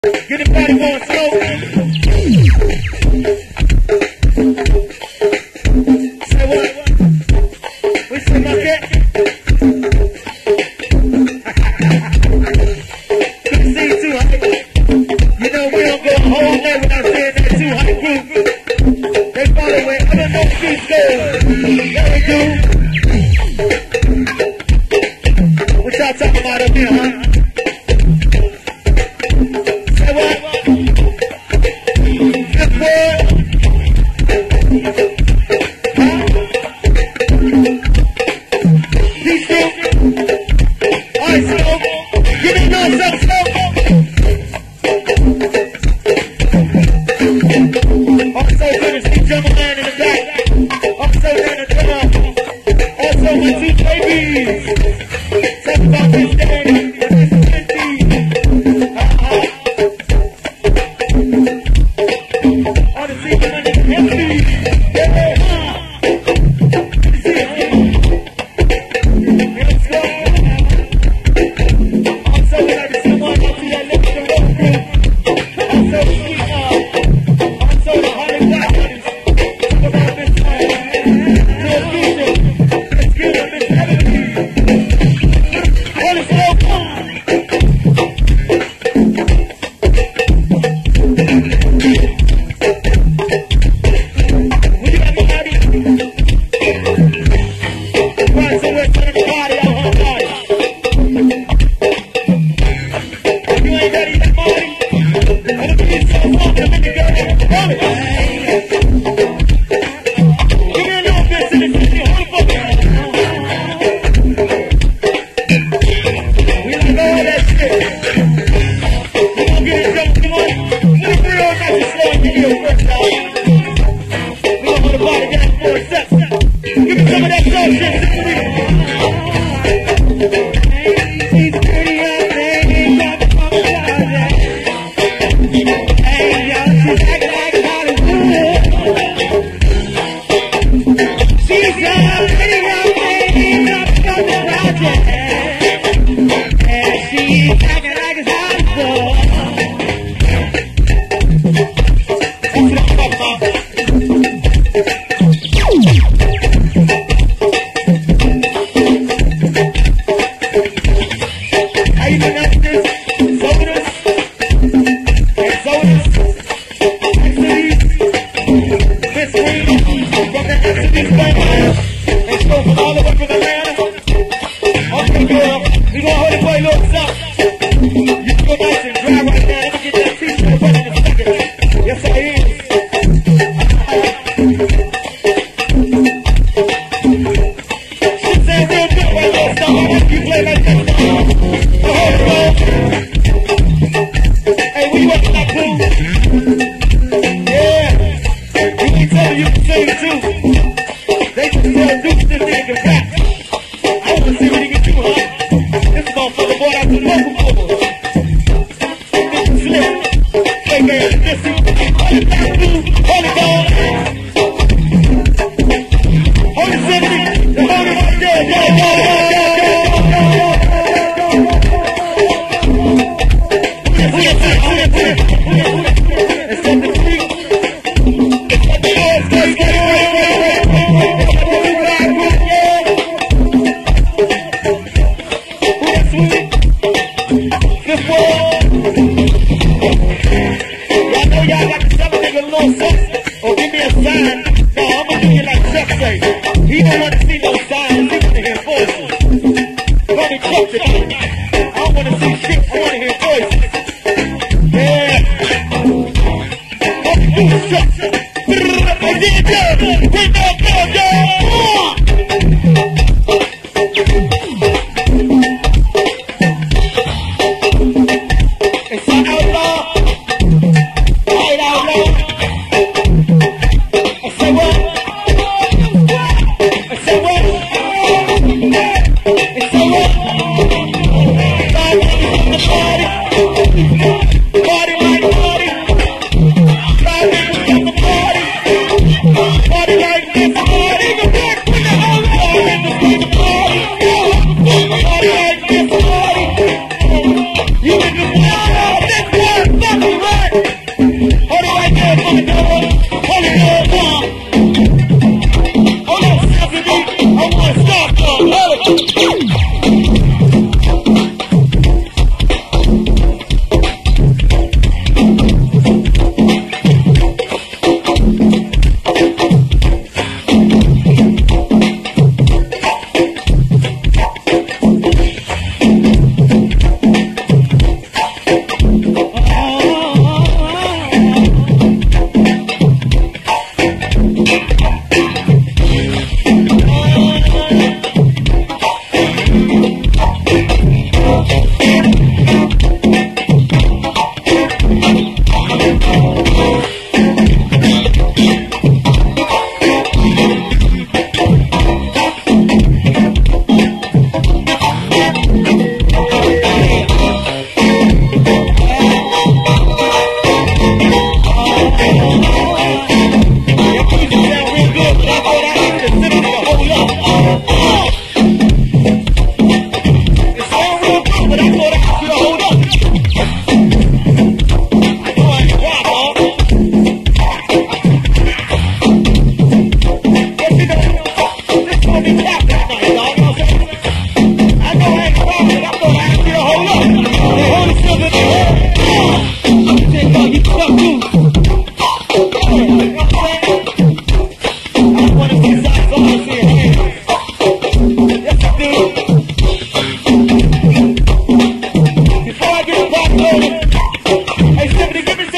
Get the party going slow. Say what? We say my cat. Good to see you too, honey. You know we don't go a whole day without saying that too, honey group. They follow wherever no streets go. Yeah, we do. What y'all talking about up here, huh? Say what? Good boy. Huh? Peace through. All right, slow. Give me no some slow. Also, good to see Drummer Man in the back. Also, in the drummer. Also, my two babies. Talk about this daddy. This is all the see money empty. Yeah. See it. Let's go. Also, we like to see one out to that left of the road group. Also, sweet also, the Holly Black Brothers. Talk about this time. To a future. Let's get up this melody. All is slow. When you got the body, find somewhere to the body out on body. If you ain't ready to body, I'm gonna be so fun to make it go. Hold it. Give me a little bit to this city. Hold the fuck on. We like all that shit. We gonna get it done. Come on. Little real nice and slow and give you a first time. We gonna hold the body down for a sec. Give me some of that slow shit. She's pretty young lady, got the funk closet. Hey, yo, she's acting like Hollywood. She's young, pretty young lady, got the funk closet. And she's acting like it's Hollywood. That's what I'm talking about. How you doing after this? Sodas? And sodas? Exodus? Miss Green? From the Exodus family? And so from all the way from Atlanta? Okay, girl. We gonna hold it for a little something. You can go nice and dry right now. Let me get that t-shirt ready in a second. Yes, I is. Shit sound real good right there, son. I want you to play like that. So hold it, bro. Hey, where you at, that pool? Yeah. You can tell me you can sing too. They can tell Duke this nigga can rap. I wanna see what he can do, huh? This motherfucker brought out the local football. Mr. Slim. Fake ass Missy. Hold it back, dude. Hold it down. Hold it 70. The hold it right there. Go, go, go, go, go, go, go, go, go. It's on the street. It's on the boys. It's on the Good boy. Y'all know y'all got to tell a nigga a little something or give me a sign. No, I'm gonna do you like Chuck say. He don't want to see no signs. He want to hear voices. Let me Chuck tonight. I don't want to see shit. I want to hear voices. Yeah. Let's do Chuck. I did it, Chuck. Bring that girl down. It's an outlaw. Right outlaw. I say what? I say what? I say what? Party like party. Party like party. Party like party. Party like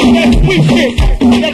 that sweet shit. That